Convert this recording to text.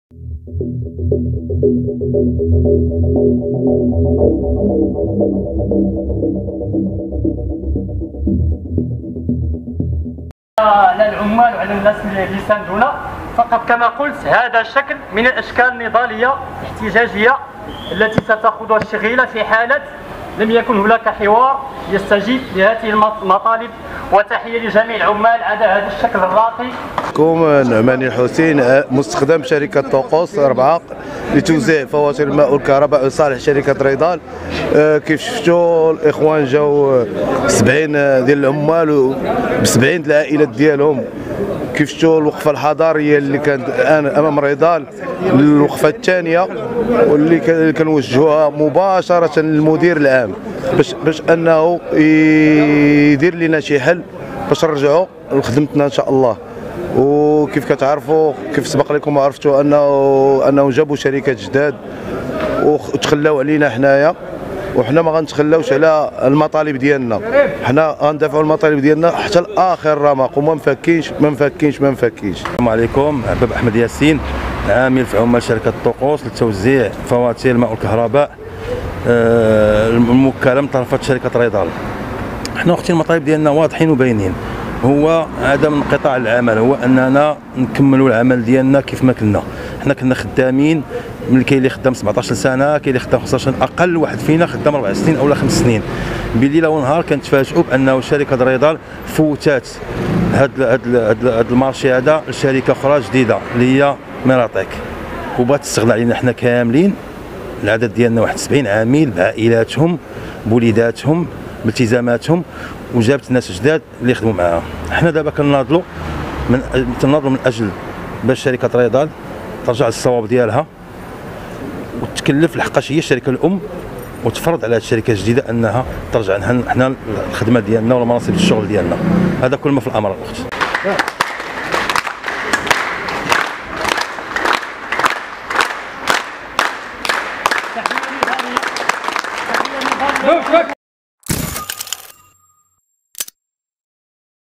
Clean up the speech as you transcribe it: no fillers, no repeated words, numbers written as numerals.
على العمال وعلى الناس اللي يساندونا فقط. كما قلت، هذا شكل من الاشكال النضاليه الاحتجاجيه التي ستخوضها الشغيله في حاله لم يكن هناك حوار يستجيب لهذه المطالب. وتحيه لجميع العمال على هذا الشكل الراقي. نعماني الحسين، مستخدم شركه طقوس 4 لتوزيع فواتير الماء والكهرباء لصالح شركه ريدال. كيف شفتوا الاخوان جاوا 70 ديال العمال ب70 العائلات ديالهم. كيف شفتوا الوقفه الحضاريه اللي كانت الان امام ريدال، الوقفه الثانيه واللي كنوجهوها مباشره للمدير العام باش انه يدير لنا شي حل باش نرجعوا لخدمتنا ان شاء الله. وكيف كتعرفوا، كيف سبق لكم عرفتوا انه جابوا شركات جداد وتخلاو علينا حنايا، وحنا ما غنتخلاوش على المطالب ديالنا. حنا غندافعوا المطالب ديالنا حتى لاخر رمق، وما مفكينش ما مفكينش ما مفكينش. السلام عليكم. عباب احمد ياسين، عامل في عمال شركه طقوس لتوزيع فواتير الماء والكهرباء الموكله من طرفات شركه ريدال. حنا اختي المطالب ديالنا واضحين وباينين، هو عدم انقطاع العمل، هو اننا نكملوا العمل ديالنا كيف ما كنا. حنا كنا خدامين، من كاين اللي خدام 17 سنه، كاين اللي خدام 15 سنه، اقل واحد فينا خدام 4 سنين او 5 سنين. بالليل ونهار كنتفاجئوا بانه شركه ريدال فوتات هاد المارشي هذا لشركه اخرى جديده اللي هي ميراتيك، وبغات تستغنى علينا حنا كاملين. العدد ديالنا واحد 70 عامل بعائلاتهم بوليداتهم بالتزاماتهم، وجابت ناس جداد اللي يخدموا معاها. حنا دابا كناضلوا من اجل باش شركه ريدال ترجع للصواب ديالها وتكلف، لحقاش هي الشركه الام، وتفرض على هذه الشركه الجديده انها ترجع حنا الخدمه ديالنا ولا مناصب الشغل ديالنا. هذا كل ما في الامر الاخت.